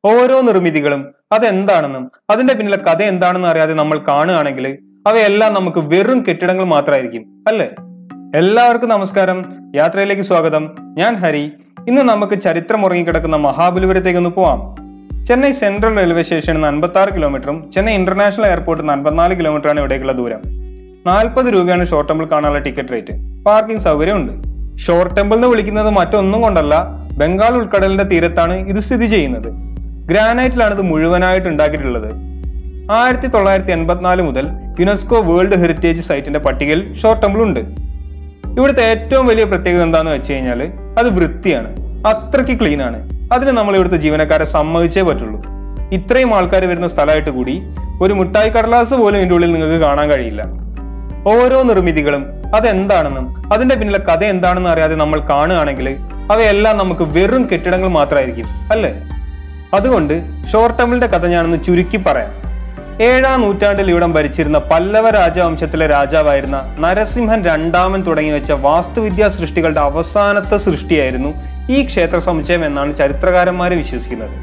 ഓരോ നിർമ്മിതികളും അതെന്താണെന്നും അതിന്റെ പിന്നിലെ കഥ എന്താണെന്ന് അറിയാതെ നമ്മൾ കാണുകയാണെങ്കിൽ അവയെല്ലാം നമുക്ക് വെറും കെട്ടിടങ്ങൾ മാത്രമായിരിക്കും, അല്ലേ? എല്ലാവർക്കും നമസ്കാരം, യാത്രയിലേക്ക് സ്വാഗതം. ഞാൻ ഹരി. ഇന്ന് നമുക്ക് ചരിത്രം ഉറങ്ങിക്കിടക്കുന്ന മഹാബലിപുരത്തേക്ക് ഒന്ന് പോവാം. ചെന്നൈ സെൻട്രൽ റെയിൽവേ സ്റ്റേഷനിൽ നിന്ന് 56 കിലോമീറ്ററും ചെന്നൈ ഇന്റർനാഷണൽ എയർപോർട്ടിൽ നിന്ന് 54 കിലോമീറ്ററാണ് ഇവിടേക്കുള്ള ദൂരം. 40 രൂപയാണ് ഷോർട്ട് ടെമ്പിൾ കാണാനുള്ള ടിക്കറ്റ് റേറ്റ്. പാർക്കിംഗ് സൗകര്യം ഉണ്ട്. ഷോർട്ട് ടെമ്പിൾ എന്ന് വിളിക്കുന്നത് മറ്റൊന്നും കൊണ്ടല്ല, ബംഗാൾ ഉൾക്കടലിന്റെ തീരത്താണ് ഇത് സ്ഥിതി ചെയ്യുന്നത്. ഗ്രാനൈറ്റിലാണ് ഇത് മുഴുവനായിട്ട് ഉണ്ടാക്കിയിട്ടുള്ളത്. 1984 മുതൽ യുനെസ്കോ വേൾഡ് ഹെറിറ്റേജ് സൈറ്റിന്റെ പട്ടികയിൽ ഷോർട്ട് ടെമ്പിൾ ഉണ്ട്. ഇവിടുത്തെ ഏറ്റവും വലിയ പ്രത്യേകത എന്താന്ന് വെച്ച് കഴിഞ്ഞാൽ അത് വൃത്തിയാണ്. അത്രയ്ക്ക് ക്ലീൻ ആണ്. അതിന് നമ്മൾ ഇവിടുത്തെ ജീവനക്കാരെ സമ്മതിച്ചേ പറ്റുള്ളൂ. ഇത്രയും ആൾക്കാർ വരുന്ന സ്ഥലമായിട്ട് കൂടി ഒരു മുട്ടായി കടലാസ് പോലും ഇതിന്റെ ഉള്ളിൽ നിങ്ങൾക്ക് കാണാൻ കഴിയില്ല. ഓരോ നിർമ്മിതികളും അതെന്താണെന്നും അതിന്റെ പിന്നിലെ കഥ എന്താണെന്ന് അറിയാതെ നമ്മൾ കാണുകയാണെങ്കിൽ അവയെല്ലാം നമുക്ക് വെറും കെട്ടിടങ്ങൾ മാത്രമായിരിക്കും, അല്ലേ? അതുകൊണ്ട് ഷോർട്ട് ടെമ്പിളിന്റെ കഥ ഞാനൊന്ന് ചുരുക്കി പറയാം. 7-ാം നൂറ്റാണ്ടിൽ ഇവിടം ഭരിച്ചിരുന്ന പല്ലവ രാജവംശത്തിലെ രാജാവായിരുന്ന നരസിംഹൻ രണ്ടാമൻ തുടങ്ങി വെച്ച വാസ്തുവിദ്യാ സൃഷ്ടികളുടെ അവസാനത്തെ സൃഷ്ടിയായിരുന്നു ഈ ക്ഷേത്ര സമുച്ചയം എന്നാണ് ചരിത്രകാരന്മാരെ വിശ്വസിക്കുന്നത്.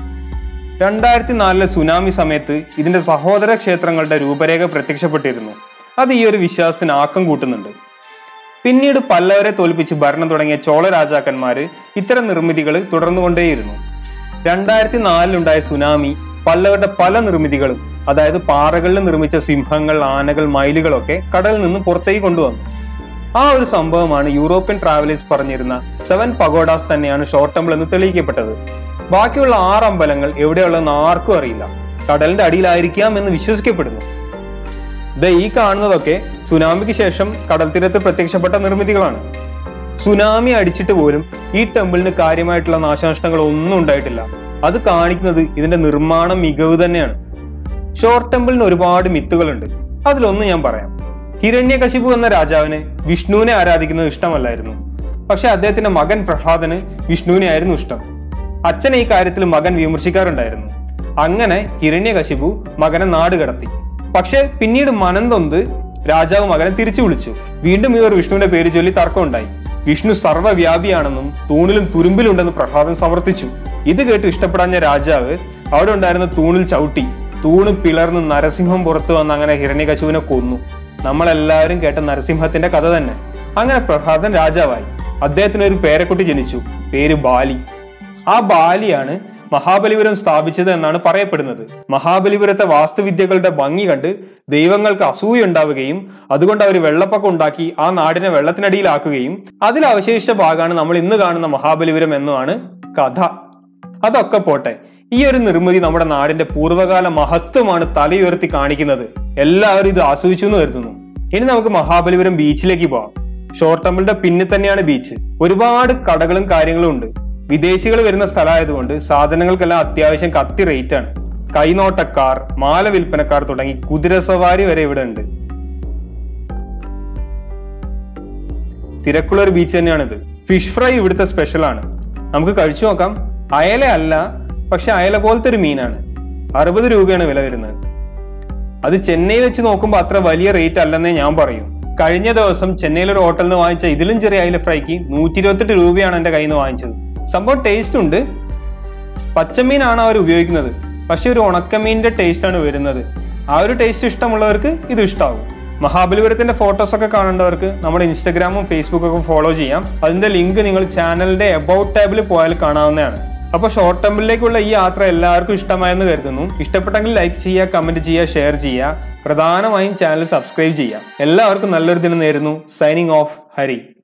2004 സുനാമി സമയത്ത് ഇതിന്റെ സഹോദര ക്ഷേത്രങ്ങളുടെ രൂപരേഖ പ്രത്യക്ഷപ്പെട്ടിരുന്നു. അത് ഈ ഒരു വിശ്വാസത്തിന് ആക്കം കൂട്ടുന്നുണ്ട്. പിന്നീട് പല്ലവരെ തോൽപ്പിച്ച് ഭരണം തുടങ്ങിയ ചോള രാജാക്കന്മാര് ഇത്തരം നിർമ്മിതികൾ തുടർന്നുകൊണ്ടേയിരുന്നു. 2004 സുനാമി പല്ലവരുടെ പല നിർമ്മിതികളും, അതായത് പാറകളിൽ നിർമ്മിച്ച സിംഹങ്ങൾ, ആനകൾ, മയിലുകളൊക്കെ കടലിൽ നിന്ന് പുറത്തേക്ക് കൊണ്ടുവന്നു. ആ ഒരു സംഭവമാണ് യൂറോപ്യൻ ട്രാവലേഴ്സ് പറഞ്ഞിരുന്ന 7 പഗോഡാസ് തന്നെയാണ് ഷോർട്ട് ടെമ്പിൾ എന്ന് തെളിയിക്കപ്പെട്ടത്. ബാക്കിയുള്ള 6 അമ്പലങ്ങൾ എവിടെയുള്ളതെന്ന് ആർക്കും അറിയില്ല. കടലിന്റെ അടിയിലായിരിക്കാം എന്ന് വിശ്വസിക്കപ്പെടുന്നു. ഈ കാണുന്നതൊക്കെ സുനാമിക്ക് ശേഷം കടൽ തീരത്ത് പ്രത്യക്ഷപ്പെട്ട നിർമ്മിതികളാണ്. സുനാമി അടിച്ചിട്ട് പോലും ഈ ടെമ്പിളിന് കാര്യമായിട്ടുള്ള നാശനഷ്ടങ്ങൾ ഒന്നും ഉണ്ടായിട്ടില്ല. അത് കാണിക്കുന്നത് ഇതിന്റെ നിർമ്മാണ മികവ് തന്നെയാണ്. ഷോർട്ട് ടെമ്പിളിന് ഒരുപാട് മിത്തുകളുണ്ട്. അതിലൊന്ന് ഞാൻ പറയാം. ഹിരണ്യകശിപു എന്ന രാജാവിന് വിഷ്ണുവിനെ ആരാധിക്കുന്നത് ഇഷ്ടമല്ലായിരുന്നു. പക്ഷെ അദ്ദേഹത്തിന്റെ മകൻ പ്രഹ്ലാദന് വിഷ്ണുവിനെ ആയിരുന്നു ഇഷ്ടം. അച്ഛൻ ഈ കാര്യത്തിൽ മകൻ വിമർശിക്കാറുണ്ടായിരുന്നു. അങ്ങനെ ഹിരണ്യകശിപു മകനെ നാട് കടത്തി. പക്ഷെ പിന്നീട് മനംതൊന്ത് രാജാവ് മകനെ തിരിച്ചു വിളിച്ചു. വീണ്ടും ഇവർ വിഷ്ണുവിന്റെ പേര് ചൊല്ലി തർക്കമുണ്ടായി. വിഷ്ണു സർവ്വവ്യാപിയാണെന്നും തൂണിലും തുരുമ്പിലുണ്ടെന്ന് പ്രഹ്ലാദൻ സമർത്ഥിച്ചു. ഇത് കേട്ട് ഇഷ്ടപ്പെടാഞ്ഞ രാജാവ് അവിടെ ഉണ്ടായിരുന്ന തൂണിൽ ചവിട്ടി. തൂണ് പിളർന്ന് നരസിംഹം പുറത്തു വന്ന് അങ്ങനെ ഹിരണ്യകശിപുവിനെ കൊന്നു. നമ്മളെല്ലാവരും കേട്ട നരസിംഹത്തിന്റെ കഥ തന്നെ. അങ്ങനെ പ്രഹ്ലാദൻ രാജാവായി. അദ്ദേഹത്തിന് ഒരു പേരക്കുട്ടി ജനിച്ചു. പേര് ബാലി. ആ ബാലിയാണ് മഹാബലിപുരം സ്ഥാപിച്ചത് എന്നാണ് പറയപ്പെടുന്നത്. മഹാബലിപുരത്തെ വാസ്തുവിദ്യകളുടെ ഭംഗി കണ്ട് ദൈവങ്ങൾക്ക് അസൂയ ഉണ്ടാവുകയും അതുകൊണ്ട് അവർ വെള്ളപ്പൊക്കം ഉണ്ടാക്കി ആ നാടിനെ വെള്ളത്തിനടിയിലാക്കുകയും അതിൽ അവശേഷിച്ച ഭാഗമാണ് നമ്മൾ ഇന്ന് കാണുന്ന മഹാബലിപുരം എന്നുമാണ് കഥ. അതൊക്കെ പോട്ടെ, ഈ ഒരു നിർമ്മിതി നമ്മുടെ നാടിന്റെ പൂർവ്വകാല മഹത്വമാണ് തലയുയർത്തി കാണിക്കുന്നത്. എല്ലാവരും ഇത് ആസ്വദിച്ചു എന്ന് കരുതുന്നു. ഇനി നമുക്ക് മഹാബലിപുരം ബീച്ചിലേക്ക് പോവാം. ഷോർട്ട് ടെമ്പിളിന്റെ പിന്നിൽ തന്നെയാണ് ബീച്ച്. ഒരുപാട് കടകളും കാര്യങ്ങളും ഉണ്ട്. വിദേശികൾ വരുന്ന സ്ഥലമായതുകൊണ്ട് സാധനങ്ങൾക്കെല്ലാം അത്യാവശ്യം കത്തി റേറ്റ് ആണ്. കൈനോട്ടക്കാർ, മാല വിൽപ്പനക്കാർ തുടങ്ങി കുതിരസവാരി വരെ ഇവിടെ ഉണ്ട്. തിരക്കുള്ള ഒരു ബീച്ച് തന്നെയാണിത്. ഫിഷ് ഫ്രൈ ഇവിടുത്തെ സ്പെഷ്യൽ ആണ്. നമുക്ക് കഴിച്ചു നോക്കാം. അയല അല്ല, പക്ഷെ അയല പോലത്തെ ഒരു മീനാണ്. 60 രൂപയാണ് വില വരുന്നത്. അത് ചെന്നൈ വെച്ച് നോക്കുമ്പോൾ അത്ര വലിയ റേറ്റ് അല്ലെന്നേ ഞാൻ പറയും. കഴിഞ്ഞ ദിവസം ചെന്നൈയിൽ ഒരു ഹോട്ടലിൽ നിന്ന് വാങ്ങിച്ച ഇതിലും ചെറിയ അയല ഫ്രൈക്ക് 128 രൂപയാണ് എന്റെ കയ്യിൽ നിന്ന് വാങ്ങിച്ചത്. സംഭവം ടേസ്റ്റ് ഉണ്ട്. പച്ചമീനാണ് അവർ ഉപയോഗിക്കുന്നത്, പക്ഷെ ഒരു ഉണക്കമീനിന്റെ ടേസ്റ്റ് ആണ് വരുന്നത്. ആ ഒരു ടേസ്റ്റ് ഇഷ്ടമുള്ളവർക്ക് ഇത് ഇഷ്ടാവും. മഹാബലിപുരത്തിന്റെ ഫോട്ടോസ് ഒക്കെ കാണേണ്ടവർക്ക് നമ്മുടെ ഇൻസ്റ്റാഗ്രാമും ഫേസ്ബുക്കും ഒക്കെ ഫോളോ ചെയ്യാം. അതിന്റെ ലിങ്ക് നിങ്ങൾ ചാനലിന്റെ അബൌട്ട് ടാബിൽ പോയാൽ കാണാവുന്നതാണ്. അപ്പൊ ഷോർട്ട് ടെമ്പിളിലേക്കുള്ള ഈ യാത്ര എല്ലാവർക്കും ഇഷ്ടമായെന്ന് കരുതുന്നു. ഇഷ്ടപ്പെട്ടെങ്കിൽ ലൈക്ക് ചെയ്യുക, കമന്റ് ചെയ്യുക, ഷെയർ ചെയ്യുക. പ്രധാനമായും ചാനൽ സബ്സ്ക്രൈബ് ചെയ്യുക. എല്ലാവർക്കും നല്ലൊരു ദിനം നേരുന്നു. Signing off, Hari.